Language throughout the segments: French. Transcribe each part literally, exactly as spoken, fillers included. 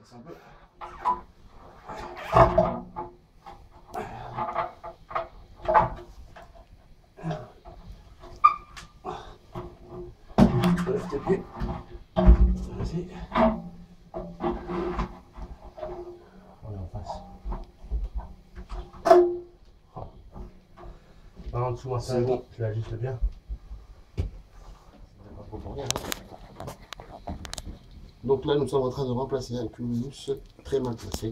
C'est un peu. Lève tes pieds. Vas-y. On est en face. Ah, en dessous, moi, c'est bon. Tu l'ajustes bien. Pas trop pour rien, hein. Donc là, nous sommes en train de remplacer un cumulus très mal placé.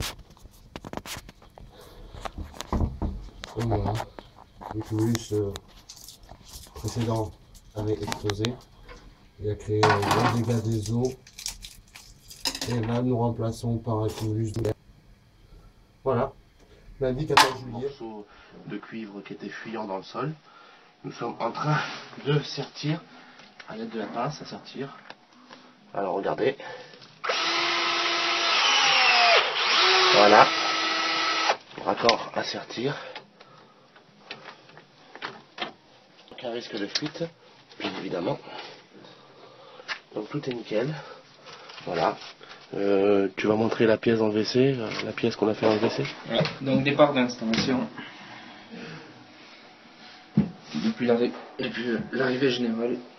Et voilà. Le cumulus euh, précédent avait explosé. Il a créé un grand dégât des eaux. Et là, nous remplaçons par un cumulus de... Voilà. Lundi quatorze juillet. Morceau de cuivre qui était fuyant dans le sol. Nous sommes en train de sertir à l'aide de la pince à sortir. Alors regardez. Voilà. Raccord à sertir. Aucun risque de fuite, bien évidemment. Donc tout est nickel. Voilà. Euh, tu vas montrer la pièce dans le W C, la pièce qu'on a fait dans le W C. Ouais. Donc départ d'installation. Depuis l'arrivée générale.